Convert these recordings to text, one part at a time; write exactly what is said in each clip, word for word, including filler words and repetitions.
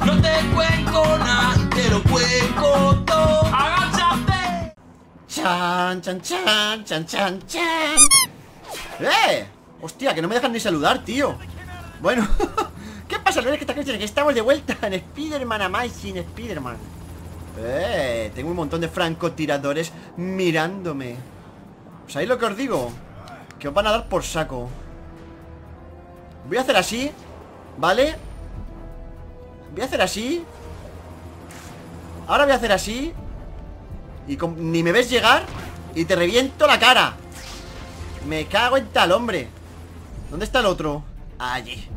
No te cuento nada, te lo cuento todo. ¡Agáchate! Chan, chan, chan, chan, chan, chan. ¡Eh! Hostia, que no me dejan ni saludar, tío. Bueno, ¿qué pasa? ¿No es que esta que estamos de vuelta en Spider-Man Amazing Spider-Man? Eh, tengo un montón de francotiradores mirándome. ¿Sabéis lo que os digo? Que os van a dar por saco. Voy a hacer así, ¿vale? Voy a hacer así. Ahora voy a hacer así. Y con... ni me ves llegar y te reviento la cara. Me cago en tal, hombre. ¿Dónde está el otro? Allí.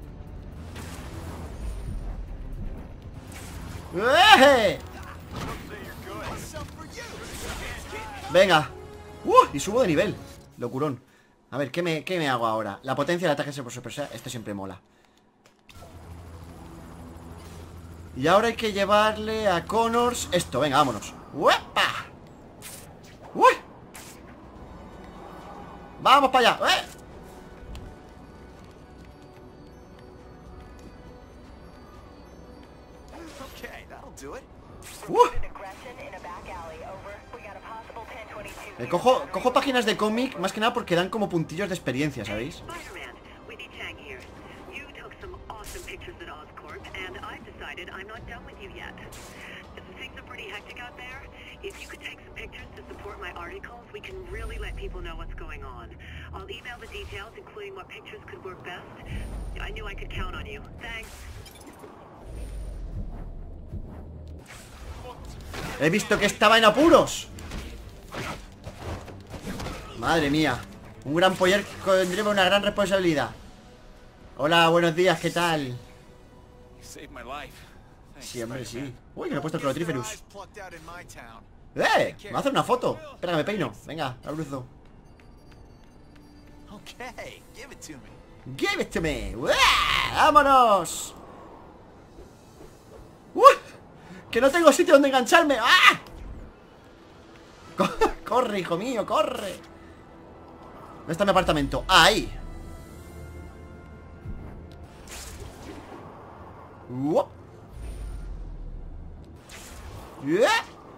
¡Eh! Venga. ¡Uh! Y subo de nivel. Locurón. A ver, ¿qué me, qué me hago ahora? La potencia del ataque por sorpresa. Esto siempre mola. Y ahora hay que llevarle a Connors esto. Venga, vámonos. ¡Uepa! ¡Uy! ¡Vamos para allá! ¡Eh! Uh. Eh, cojo, cojo páginas de cómic más que nada porque dan como puntillos de experiencia, ¿sabéis? He visto que estaba en apuros. Madre mía. Un gran poder conlleva una gran responsabilidad. Hola, buenos días, ¿qué tal? Sí, hombre, sí. Uy, que me he puesto el Clotriferus. ¡Eh! Me va a hacer una foto. Espera, que me peino. Venga, al bruzo. Give it to me. ¡Uah! ¡Vámonos! ¡Uh! ¡Que no tengo sitio donde engancharme! ¡Ah! ¡Corre, hijo mío, corre! ¿Dónde está mi apartamento? ¡Ahí! ¡Uh! ¡Yeah!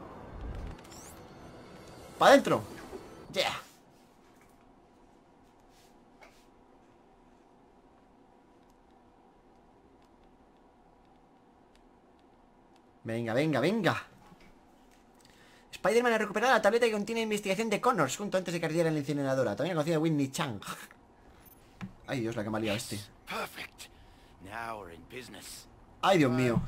¡Para adentro! ¡Yeah! Venga, venga, venga. Spider-Man ha recuperado la tableta que contiene investigación de Connors junto antes de que ardiera en la incineradora. También conocida Whitney Chang. Ay, Dios, la que me ha liado este. Ay, Dios mío.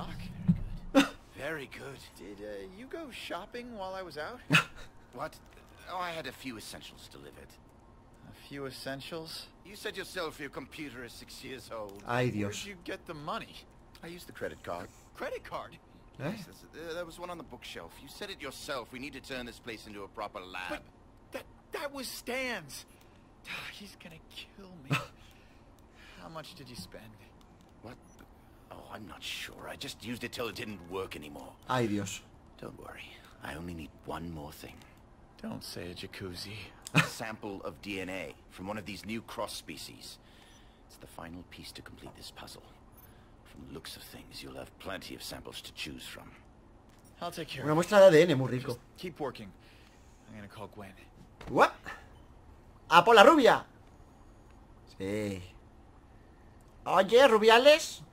Very good. Did uh, you go shopping while I was out? What? Oh, I had a few essentials delivered. A few essentials? You said yourself your computer is six years old. Ay, Dios. Where'd you get the money? I used the credit card. Credit card? Eh? Yes, uh, there was one on the bookshelf. You said it yourself. We need to turn this place into a proper lab. But that that was Stan's. He's gonna kill me. How much did you spend? What? Oh, I'm not sure. I just used it till it didn't work anymore. Ay, Dios. Don't worry. I only need one more thing. Don't say a jacuzzi. A sample of D N A from one of these new cross species. It's the final piece to complete this puzzle. From the looks of things, you'll have plenty of samples to choose from. I'll take care Una of it. muestra de A D N muy rico. Just keep working. I'm gonna call Gwen. ¿What? ¡A por la rubia! Sí. Oye, Rubiales.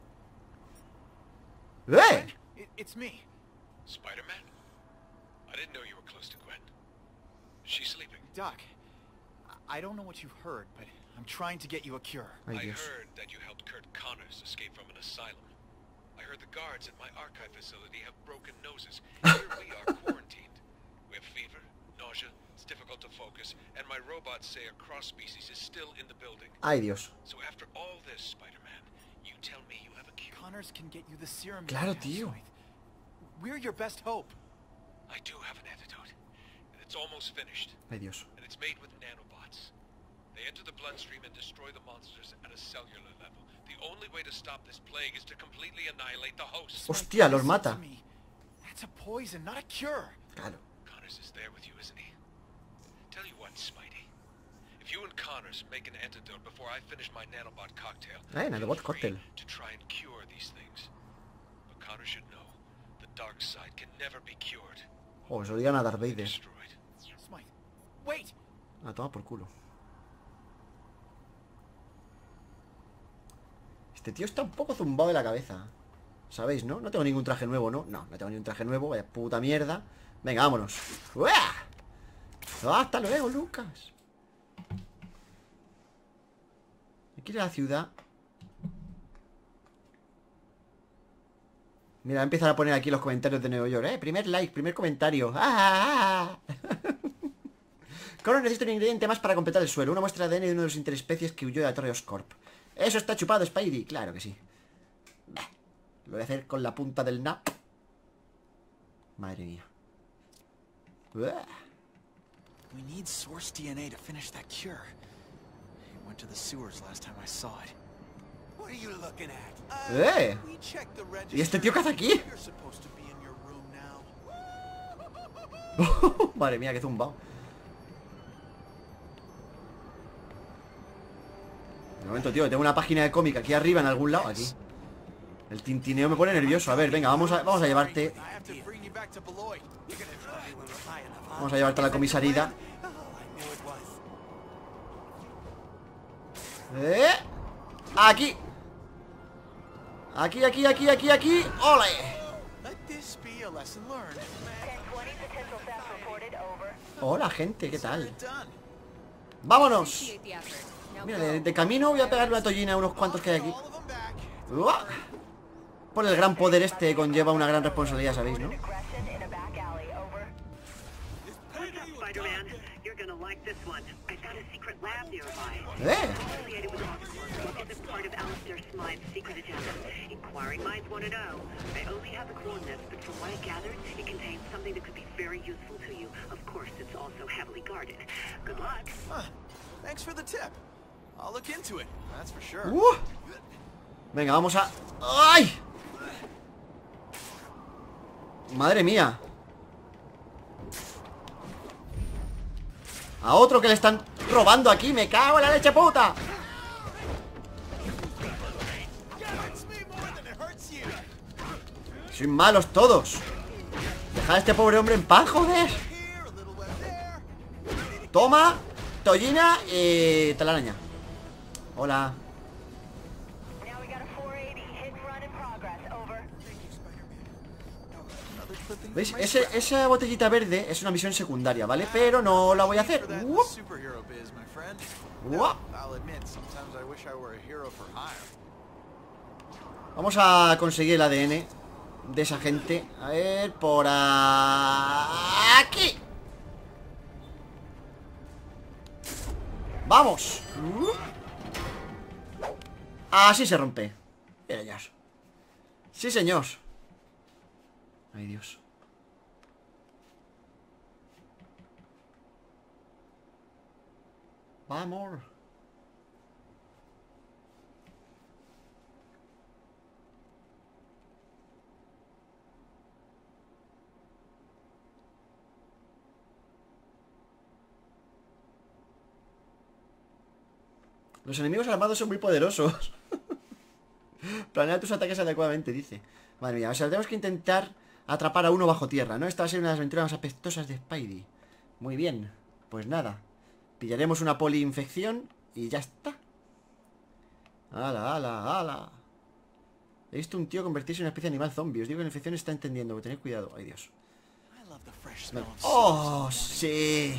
¡Eh! It, it's me. Spider-Man? I didn't know you were close to Gwen. She's sleeping. Doc, I I don't know what you've heard, but I'm trying to get you a cure. Ay, I Dios. heard that you helped Kurt Connors escape from an asylum. I heard the guards at my archive facility have broken noses. Here we are quarantined. We have fever, nausea, it's difficult to focus, and my robots say a cross species is still in the building. Ay, Dios. So after all this, Spider-Man, you tell me you have a cure. Connors can get you the serum. Claro, you have, tío. Smythe. We're your best hope. I do have an antidote, and it's almost finished. Ay, Dios. And it's made with nanobots. They enter the bloodstream and destroy the monsters at a cellular level. The only way to stop this plague is to completely annihilate the host. Hostia, los Listen mata. to me. That's a poison, not a cure. Claro. Connors is there with you, isn't he? Tell you what, Spidey. If you and Connors make an antidote before I finish my nanobot cocktail, Eh, nanobot feel free cocktail. to try and cure these things. Connor should know. The dark side can never be cured. Oh, se lo digan a Darth Vader. Destroyed. Smythe, wait! Ah, toma por culo. Este tío está un poco zumbado de la cabeza. ¿Sabéis, no? No tengo ningún traje nuevo, ¿no? No, no tengo ningún traje nuevo. Vaya puta mierda. Venga, vámonos. ¡Uah! Hasta luego, Lucas. Aquí ir a la ciudad. Mira, voy a empezar a poner aquí los comentarios de Nueva York. Eh, primer like, primer comentario. ¡Ah! Connor necesita un ingrediente más para completar el suelo. Una muestra de A D N de uno de los interespecies que huyó de la Torre Oscorp. Eso está chupado, Spidey. Claro que sí. Bah, lo voy a hacer con la punta del nap. Madre mía. Uah. We need source D N A to finish that cure. It went to the sewers last time I saw it. What are you looking at? ¡Eh! We checked the register. ¿Y este tío qué hace aquí? You're supposed to be in your room now. Madre mía, qué zumbao. De momento, tío, tengo una página de cómic aquí arriba en algún lado. Aquí. El tintineo me pone nervioso. A ver, venga, vamos a, vamos a llevarte. I have to bring you back to Beloit. Vamos a llevarte a la comisaría. ¿Eh? Aquí. Aquí, aquí, aquí, aquí, aquí. ¡Ole! Let this be a lesson learned. Hola, gente, ¿qué tal? Get done. ¡Vámonos! Mira, de, de camino voy a pegarle una tollina a unos cuantos que hay aquí. All of them back. ¡Uah! Por el gran poder este conlleva una gran responsabilidad, ¿sabéis, no? Spider-Man, you're gonna like this one. I found a secret lab nearby. ¡Eh! Affiliated with Oxford. It's a part of Alistair Smythe's secret agenda. Inquiring minds want to know. I only have the coordinates, but from what I gathered, it contains something that could be very useful to you. Of course, it's also heavily guarded. Good luck. Huh. Thanks for the tip. I'll look into it. That's for sure. ¡Uh! Venga, vamos a... ¡Ay! Madre mía. A otro que le están robando aquí. Me cago en la leche puta. Sois malos todos. Dejad a este pobre hombre en paz, joder. Toma, tollina y telaraña. Hola. ¿Veis? Ese, esa botellita verde es una misión secundaria, ¿vale? Pero no la voy a hacer. ¡Uop! ¡Uop! Vamos a conseguir el A D N de esa gente. A ver, por aquí. ¡Vamos! Así se rompe. Señor. Sí, señor. Ay, Dios. Vamos. Los enemigos armados son muy poderosos. Planea tus ataques adecuadamente, dice. Madre mía, o sea, tenemos que intentar atrapar a uno bajo tierra, ¿no? Esta va a ser una de las aventuras más apestosas de Spidey. Muy bien, pues nada. Pillaremos una poliinfección y ya está. ¡Hala, hala, hala! He visto un tío convertirse en una especie de animal zombie. Os digo que la infección está entendiendo, tened cuidado. ¡Ay, Dios! ¡Oh, sí!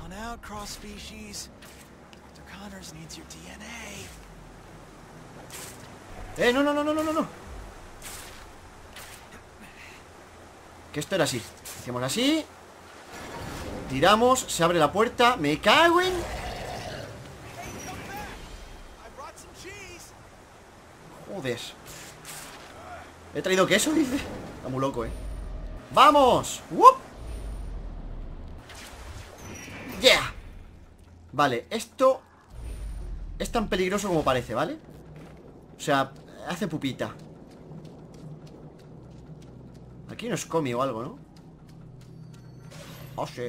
¡Eh, no, no, no, no, no, no! Que esto era así. Hacemos así. Tiramos, se abre la puerta. Me cago en... Joder. He traído queso, dice. Está muy loco, eh. ¡Vamos! ¡Wup! ¡Yeah! Vale, esto es tan peligroso como parece, ¿vale? O sea, hace pupita. Aquí nos come o algo, ¿no? Oh, sí.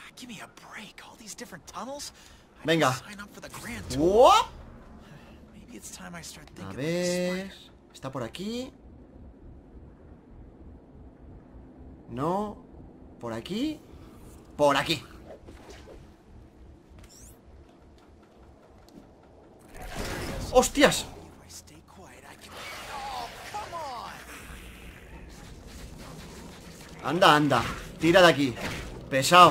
Venga. ¡Wow! A ver... Está por aquí. No. Por aquí. Por aquí. ¡Hostias! Anda, anda. Tira de aquí. Pesado.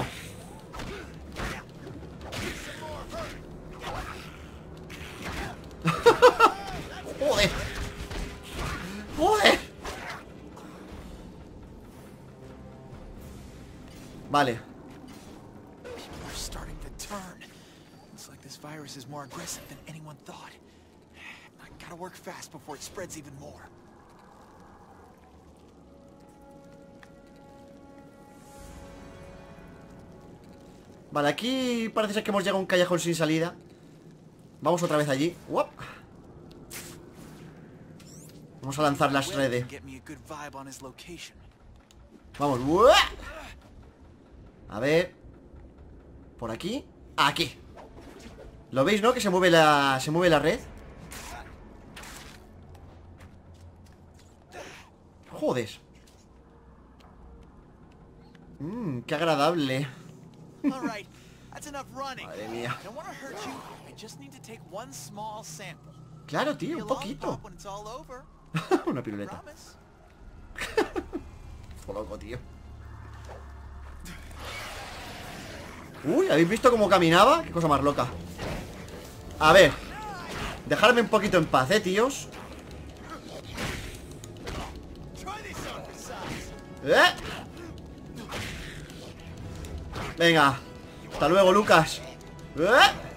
Joder. Joder. Vale. Looks like this virus is more aggressive than anyone thought. I gotta work fast before it spreads even more. Vale, aquí parece ser que hemos llegado a un callejón sin salida. Vamos otra vez allí. ¡Uop! Vamos a lanzar las redes. Vamos. ¡Uop! A ver. Por aquí. Aquí. ¿Lo veis, no? Que se mueve la, se mueve la red. Joder. Mmm, qué agradable. Madre mía. Claro, tío, un poquito. Una piruleta. Fue loco, tío. Uy, ¿habéis visto cómo caminaba? Qué cosa más loca. A ver. Dejarme un poquito en paz, eh, tíos. ¿Eh? Venga. Hasta luego, Lucas. ¿Eh?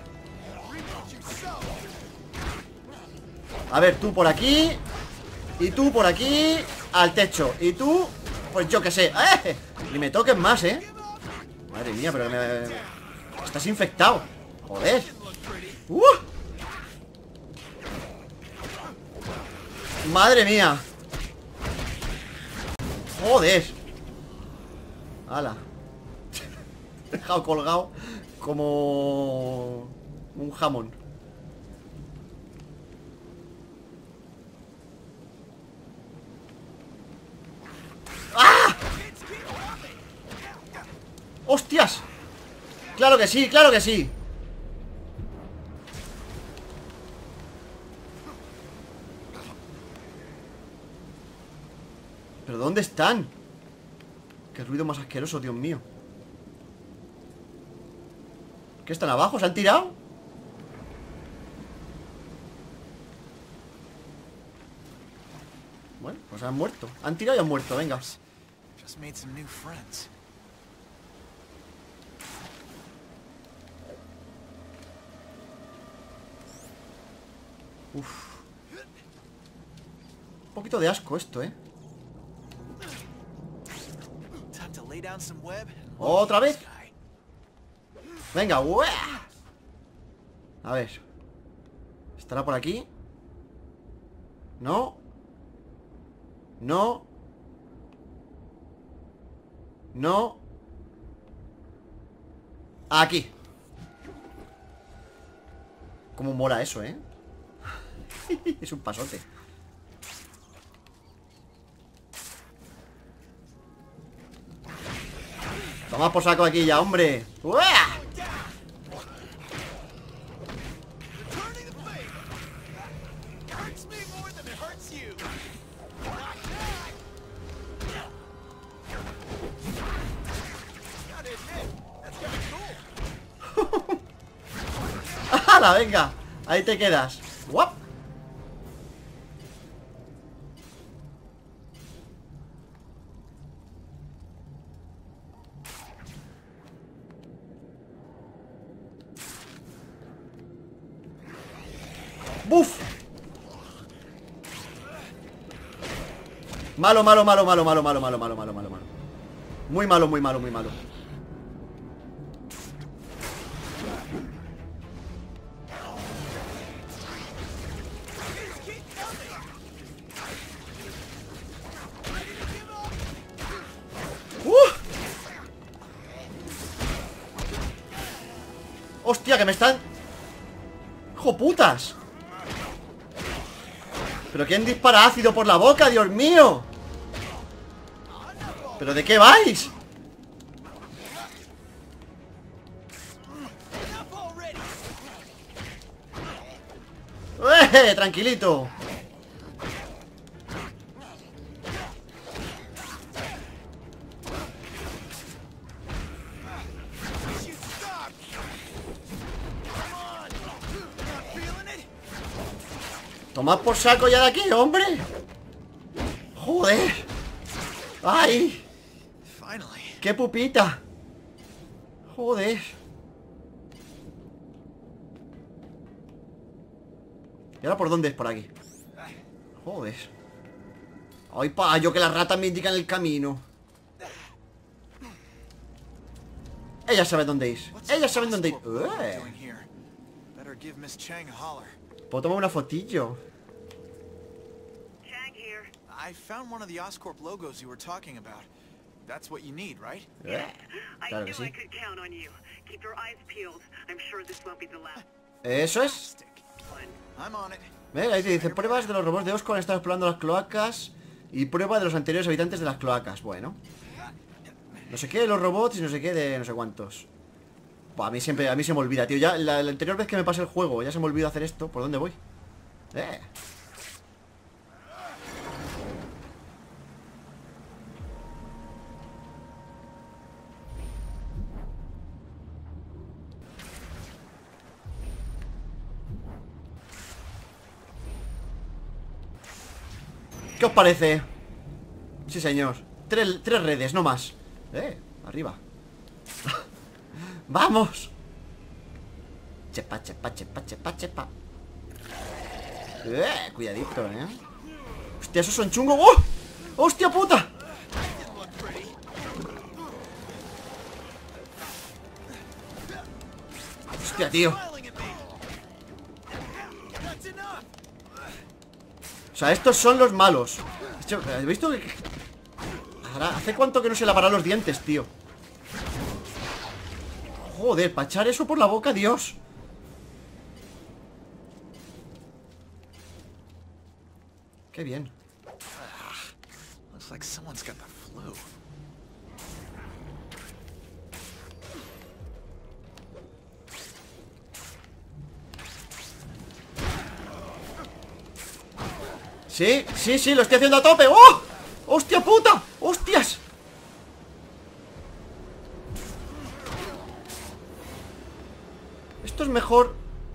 A ver, tú por aquí. Y tú por aquí. Al techo. Y tú, pues yo qué sé. ¡Eh! Ni me toques más, ¿eh? Madre mía, pero me... Estás infectado. Joder. ¡Uh! Madre mía. Joder. Hala. Dejado colgado como un jamón. ¡Ah! ¡Hostias! ¡Claro que sí! ¡Claro que sí! ¿Pero dónde están? Qué ruido más asqueroso, Dios mío. ¿Qué están abajo? ¿Se han tirado? Bueno, pues han muerto. Han tirado y han muerto, venga. Uf. Un poquito de asco esto, ¿eh? ¿Otra vez? Venga, ¡uah! A ver. ¿Estará por aquí? No. No. No. Aquí. Cómo mola eso, ¿eh? Es un pasote. Toma por saco aquí ya, hombre. ¡Uah! ¡Hala, venga! Ahí te quedas. ¡Guap! ¡Buf! Malo, malo, malo, malo, malo, malo, malo, malo, malo, malo, malo. Muy malo, muy malo, muy malo. ¡Uh! ¡Hostia, que me están... ¡Hijo putas! ¿Pero quién dispara ácido por la boca, Dios mío? ¿Pero de qué vais? ¡Eh! Tranquilito. Tomad por saco ya de aquí, hombre. Joder. ¡Ay! ¡Qué pupita! Joder. ¿Y ahora por dónde es? Por aquí. Joder. Ay, payo, que las ratas me indican el camino. Ellas saben dónde ir. Ellas saben dónde ir. ¡Eh! ¿Puedo tomar una fotillo? I found one of the Oscorp logos you were talking about. That's what you need, right? Eh, claro que I knew I sí. could count on you. Keep your eyes peeled. I'm sure this won't be the last Eso es. one. I'm on it. Ve, ahí te dice, pruebas de los robots de Oscorp han estado explorando las cloacas. Y prueba de los anteriores habitantes de las cloacas. Bueno. No sé qué de los robots y no sé qué de no sé cuántos. Buah, a mí siempre, a mí se me olvida, tío. Ya la, la anterior vez que me pasé el juego, ya se me olvidó hacer esto. ¿Por dónde voy? Eh. ¿Qué os parece? Sí, señor. Tres, tres redes, no más. Eh, arriba. ¡Vamos! Chepa, chepa, chepa, chepa, chepa. Eh, cuidadito, eh. Hostia, esos son chungos. ¡Oh! ¡Hostia puta! Hostia, tío. O sea, estos son los malos. ¿Has visto que... Ahora, ¿hace cuánto que no se lavará los dientes, tío? Joder, para echar eso por la boca, Dios. Qué bien. Looks like someone's got the flu. Sí, sí, sí, lo estoy haciendo a tope. ¡Oh! ¡Hostia puta! ¡Hostias! Esto es mejor.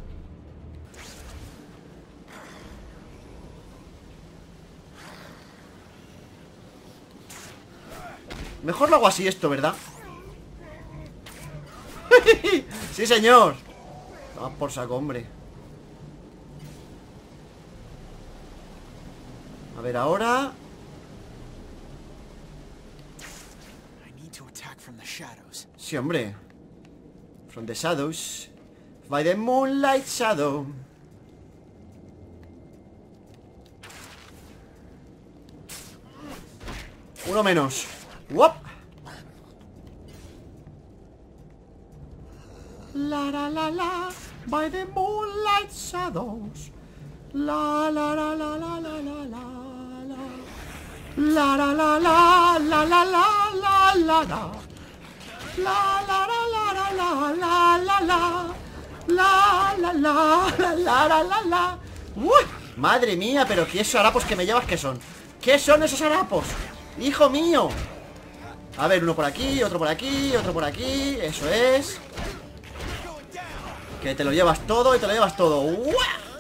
Mejor lo hago así esto, ¿verdad? Sí, señor. Vamos por saco, hombre. A ver, ahora... Sí, hombre. From the shadows. By the moonlight shadow. Uno menos. ¡Wop! La la la la. By the moonlight shadows. La la la la la la la la. La la la la la la la la la la. La la la la la la la la. La la la la la la la la. Uy, madre mía, pero ¿qué esos harapos que me llevas que son? ¿Qué son esos harapos? ¡Hijo mío! A ver, uno por aquí, otro por aquí, otro por aquí. Eso es. Que te lo llevas todo y te lo llevas todo. ¡Uah!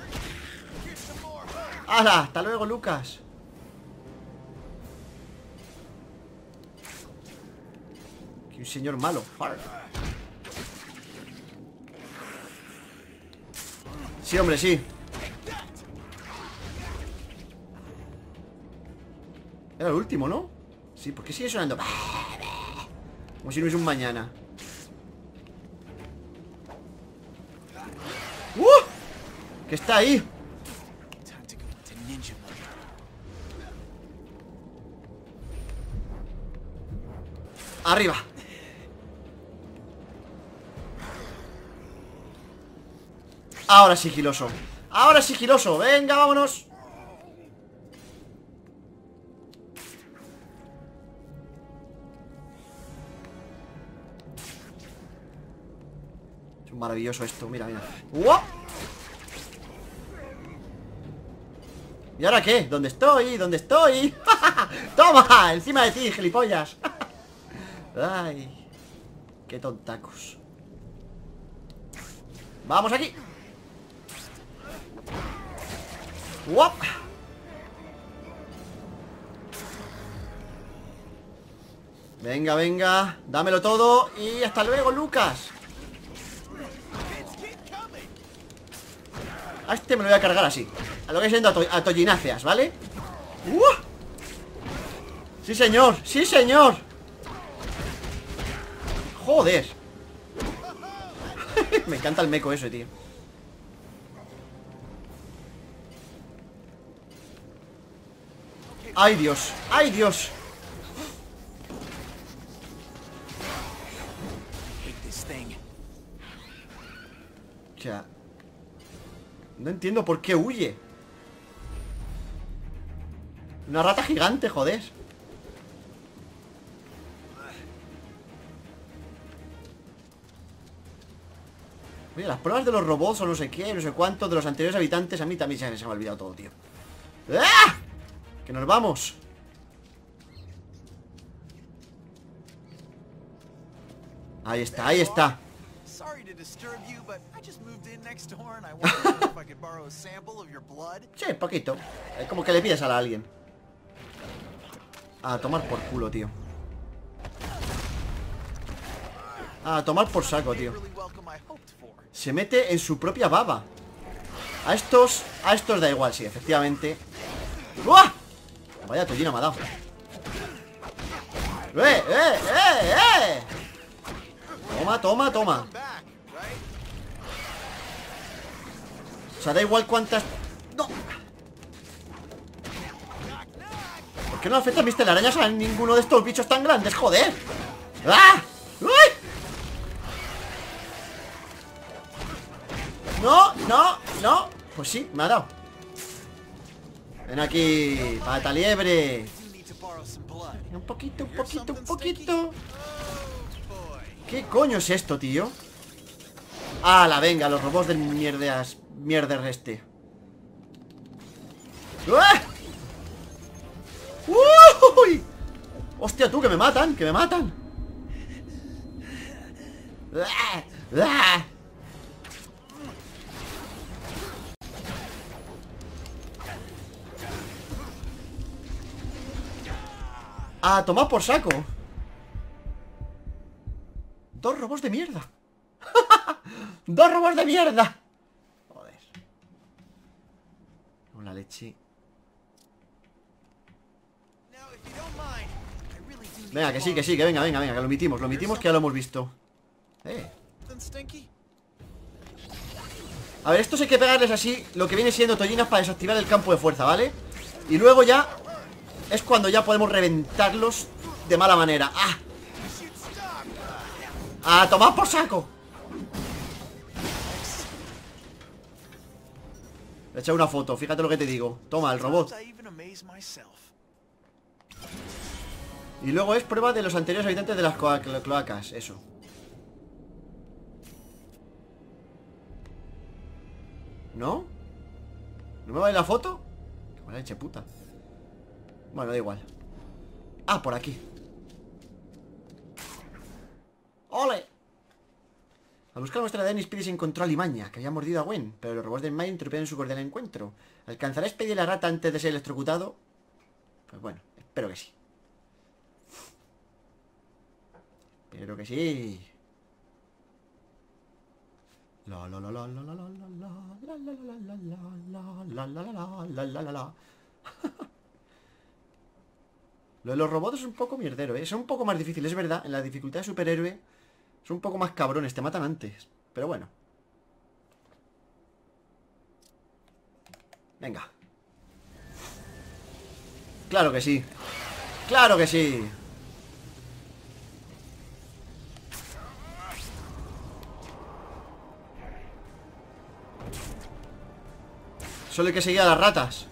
¡Hala! Hasta luego, Lucas. Que un señor malo. Sí, hombre, sí. Era el último, ¿no? Sí, ¿por qué sigue sonando? Como si no hubiese un mañana. ¡Uh! Que está ahí. Arriba. Ahora sigiloso. Ahora sigiloso. Venga, vámonos. maravilloso esto, mira, mira. ¡Wow! ¿Y ahora qué? ¿Dónde estoy? ¿Dónde estoy? ¡Toma! Encima de ti, gilipollas. Ay, qué tontacos. Vamos aquí. ¡Wow! Venga, venga, dámelo todo. Y hasta luego, Lucas. A este me lo voy a cargar así, a lo que siendo a, to a tollináceas, ¿vale? ¡Uh! Sí, señor, sí, señor. Joder. Me encanta el meco ese, tío. Ay, Dios, ay, Dios. O sea, no entiendo por qué huye. Una rata gigante, joder. Oye, las pruebas de los robots o no sé qué, no sé cuánto, de los anteriores habitantes, a mí también se, se me ha olvidado todo, tío. ¡Ah! ¡Que nos vamos! Ahí está, ahí está. Sí, poquito. Es como que le pides a alguien. A tomar por culo, tío. A tomar por saco, tío. Se mete en su propia baba. A estos, a estos da igual, sí, efectivamente. ¡Uah! Vaya tollina me ha dado. ¡Eh, eh, eh, eh! Toma, toma, toma. O sea, da igual cuántas... ¡No! ¿Por qué no afecta a mis telarañas a ninguno de estos bichos tan grandes? ¡Joder! ¡Ah! ¡Uy! No, no, no. Pues sí, me ha dado. Ven aquí, pata liebre. Un poquito, un poquito, un poquito. ¿Qué coño es esto, tío? ¡Hala, venga! Los robots del mierdas... Mierder este. ¡Ah! ¡Uy! ¡Hostia, tú! ¡Que me matan! ¡Que me matan! ¡Ah! ¡Ah! ¡Ah, tomad por saco! Dos robots de mierda. Dos robots de mierda. Joder. Con la leche. Venga, que sí, que sí, que venga, venga, venga, que lo omitimos, lo omitimos, que ya lo hemos visto. Eh. A ver, estos hay que pegarles así, lo que viene siendo tollinas para desactivar el campo de fuerza, ¿vale? Y luego ya es cuando ya podemos reventarlos de mala manera. ¡Ah! ¡Ah, tomad por saco! Le he echado una foto, fíjate lo que te digo. Toma, el robot. Y luego es prueba de los anteriores habitantes de las cloacas, eso. ¿No? ¿No me vale la foto? Qué mala leche puta. Bueno, da igual. Ah, por aquí. ¡Ole! Al buscar la muestra de A D N, Speedy se encontró a Limaña, que había mordido a Gwen, pero los robots de Mine interrumpieron su cordial encuentro. ¿Alcanzará Speedy a la rata antes de ser electrocutado? Pues bueno, espero que sí. Espero que sí. La la la la la la la la la la la la la la la la la. Lo de los robots es un poco mierdero, ¿eh? Son un poco más difíciles, es verdad. En la dificultad de superhéroe son un poco más cabrones, te matan antes. Pero bueno. Venga. Claro que sí. Claro que sí. Solo hay que seguir a las ratas.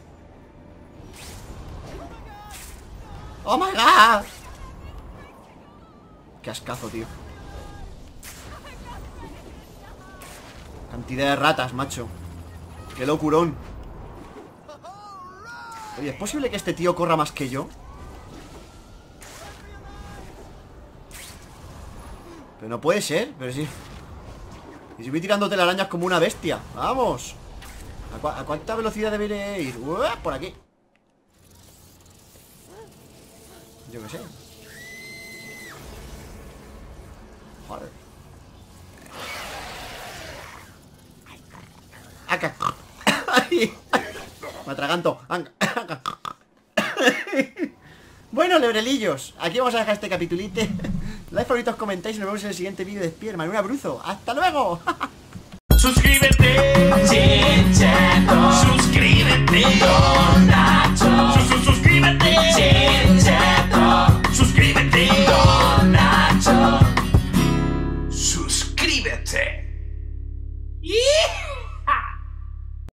¡Oh, my God! Qué ascazo, tío. Cantidad de ratas, macho. Qué locurón. Oye, ¿es posible que este tío corra más que yo? Pero no puede ser, pero sí. Y si voy tirando telarañas como una bestia. ¡Vamos! ¿A, cu a cuánta velocidad debería ir? ¡Uah! Por aquí. Yo qué sé. Joder. Acá. Me atraganto. Bueno, lebrelillos, aquí vamos a dejar este capitulite. Like, favoritos, comentáis y nos vemos en el siguiente vídeo de Spiderman. Un abrazo. ¡Hasta luego! Suscríbete, Chincheto. Suscríbete, Don Nacho. Sus- Suscríbete, Chincheto. Suscríbete, Don Nacho. Suscríbete.